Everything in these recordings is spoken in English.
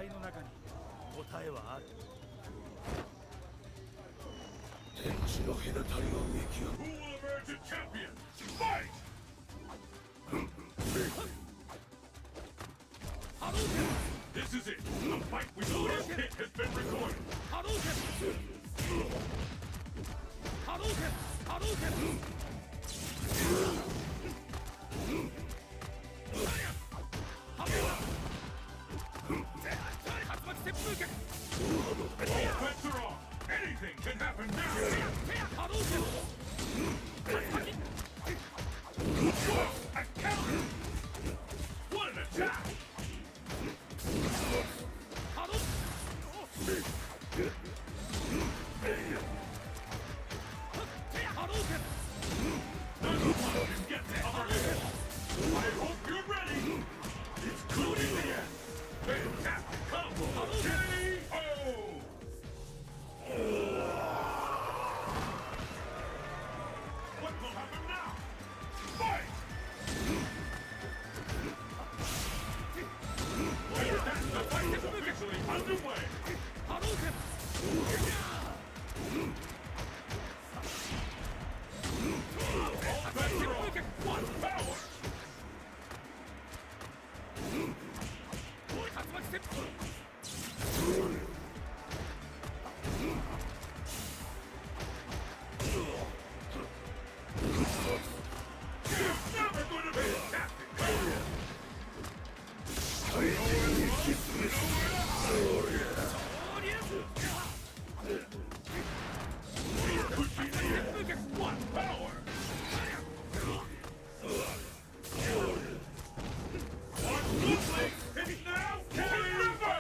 いの中に答えはある。 天地の隔たりを見極め Who will emerge a champion? Fight! This is it. The fight with the last hit has been recorded. All bets are off. Anything can happen now. A counter. What an attack! None of one can get the upper hand. I hope you're ready. It's good in the end. Fantastic combo. K.O. What will happen now? Fight! And that, the fight is officially underway. All bets are off. What power! You're never gonna be a captain! Could be the end. What power! One good leg, it's now K.O.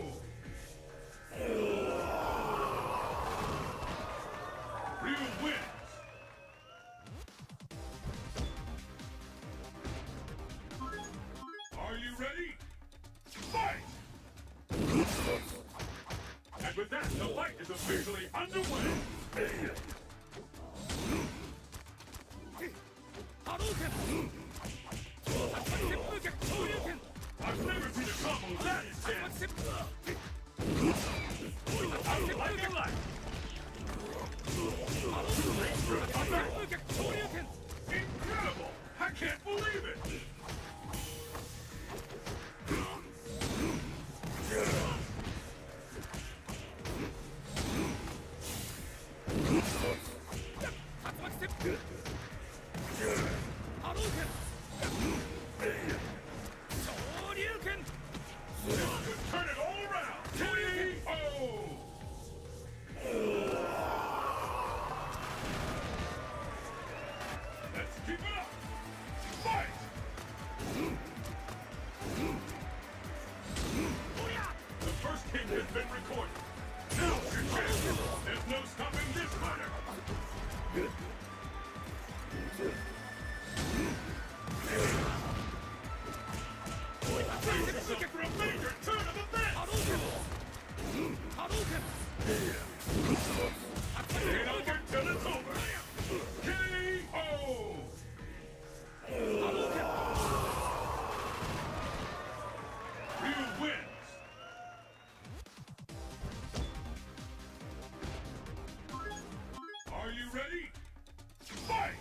Ryu wins. Are you ready? Fight! And with that, the fight is officially underway. I've never seen a combo that intense. Out like a light. Incredible! I can't believe it! Turn it all around! K.O. Let's keep it up! Fight! The first kick has been recorded. Now's your chance! There's no stopping this fighter! Brace yourself for a major turn of events! Ain't over till it's over! K.O. Ryu wins! Are you ready? Fight!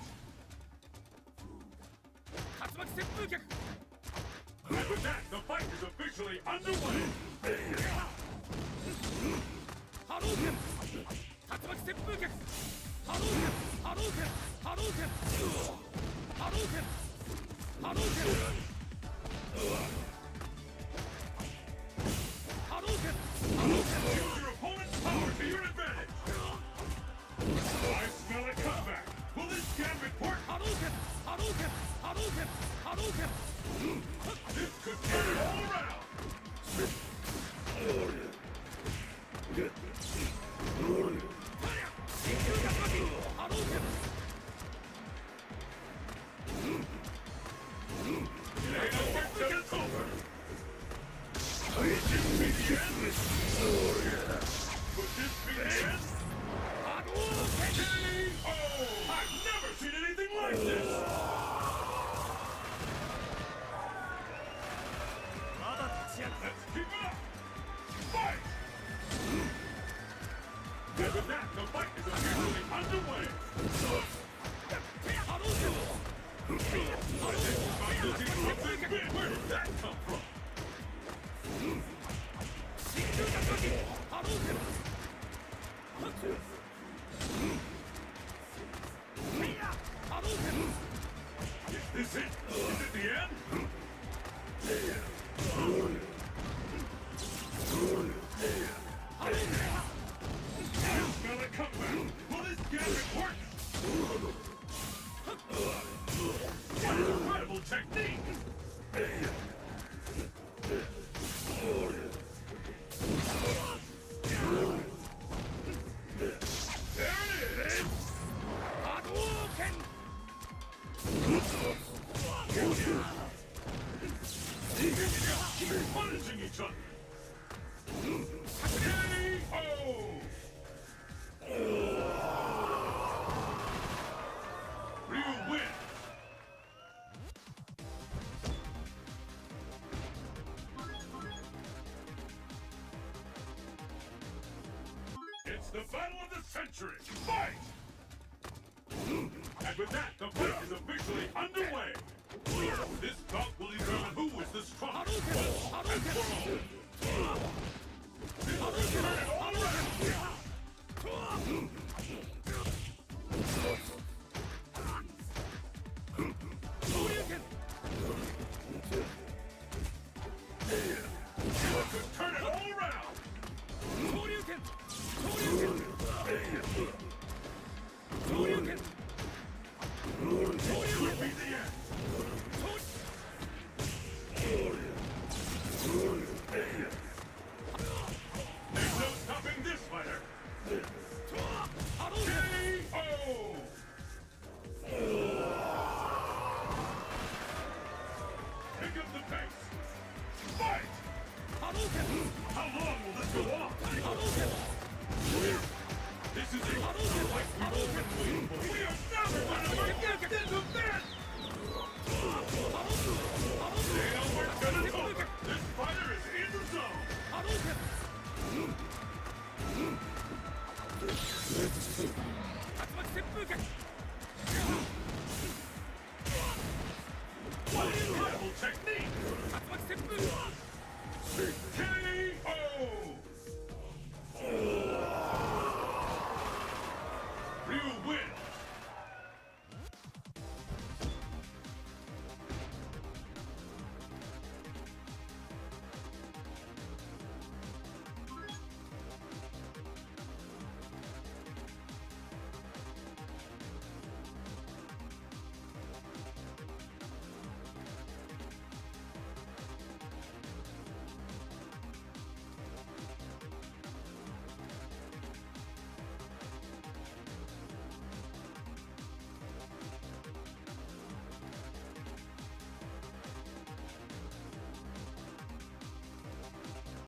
And with that, the fight is officially underway! Use your opponent's power to your advantage! I smell a comeback! Will this gambit work? This could turn it all around! It ain't over till it's over! Could this be the end? Could this be the end? K.O. I've never seen anything like this! Let's keep it up! Fight! And with that, the fight is officially underway. Where did that come from? Is this it? Is it the end? Smell a comeback. Will this gambit work? What incredible technique! There it is! Keep punishing each other! K.O. Ryu win! It's the battle of the century! Fight! And with that, the fight is officially underway! This bout will determine who is the strongest once and for all! This will turn it all around! This could turn it all around! This could be the end! There's no stopping this fighter! K.O. Pick up the pace! Fight! How long will this go on? This is it! The fight we've all been waiting for! We are never gonna get this event!